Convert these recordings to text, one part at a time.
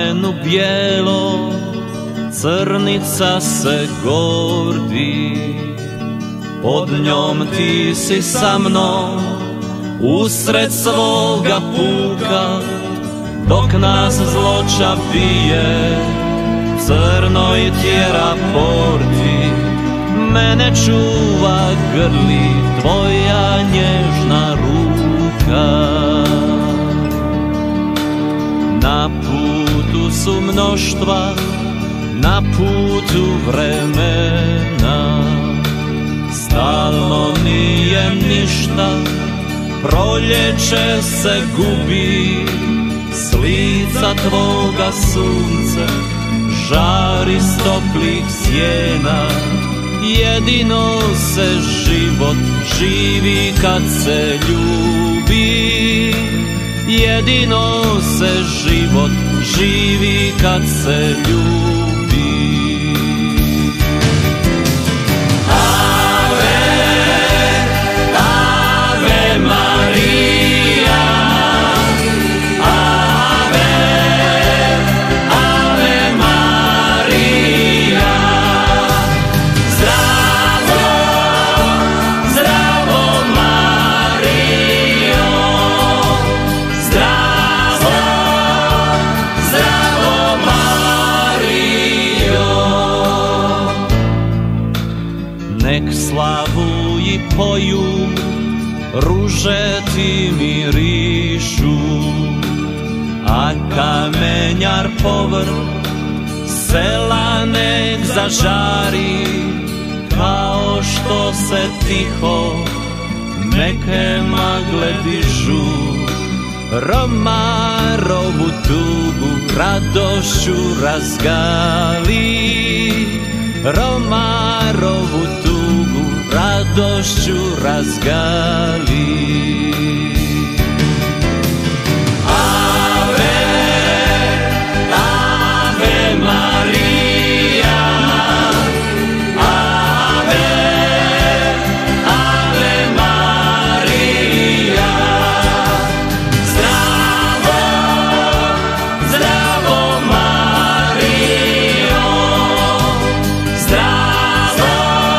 ramenu bijelo, crnica se gordi. Pod njom ti si sa mnom, usred svoga puka, dok nas zloća bije, crnoj tjera porti. Mene čuva grli tvoja nježna ruka. Na putu su mnoštva, na putu vremena, stalno nije ništa, proljeće se gubi, s lica tvoga sunce žari stoplih sjena. Jedino se život živi kad se ljubi, jedino se život živi kad se ljubi. Ave, Ave Marija, Ave, Ave Marija. Zdravo, zdravo Marijo, zdravo, zdravo Marijo. Nek slavu i poju, ruže ti mirišu, a kamenjar povrh sela nek zažari, kao što se tiho neke magle dižu. Romarovu tugu radošću razgali, Romarovu tugu radošću razgali. Ave, Ave Marija, Ave, Ave Marija. Zdravo, zdravo Marijo, zdravo,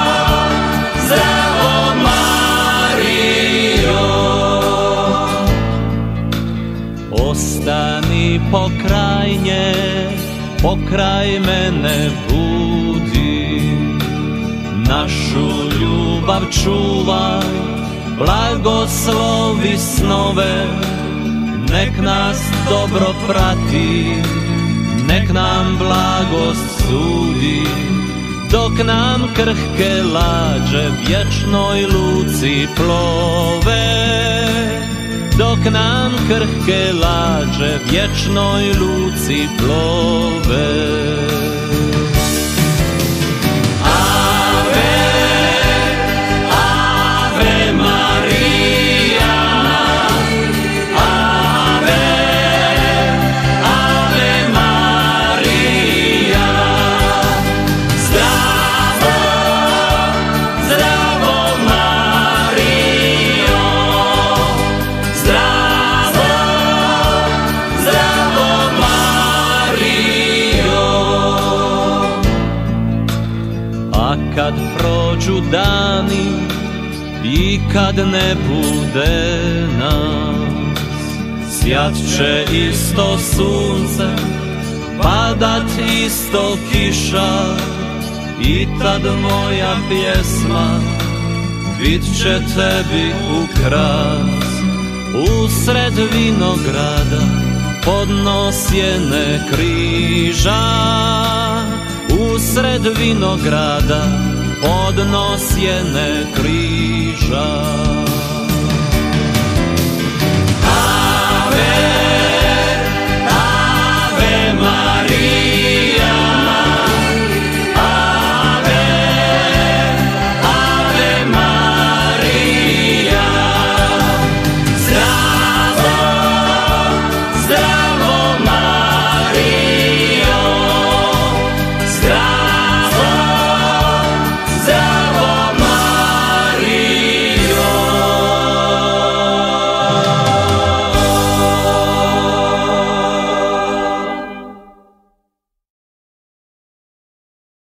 zdravo Marijo. Ostani pokraj nje, pokraj mene budi, našu ljubav čuvaj, blagoslovi snove, nek nas dobro prati, nek nam blagost sudi, dok nam krhke lađe vječnoj luci plove, dok nam krhke lađe vječnoj luci plove. Ave, Ave Marija, Ave, Ave Marija. Zdravo, zdravo Marijo, zdravo, zdravo Marijo. A kad prođu dani i kad ne bude nas, sjat će isto sunce, padat isto kiša, i tad moja pjesma bit će tebi ukras. Usred vinograda podnos jene križa, usred vinograda podnos jene križa.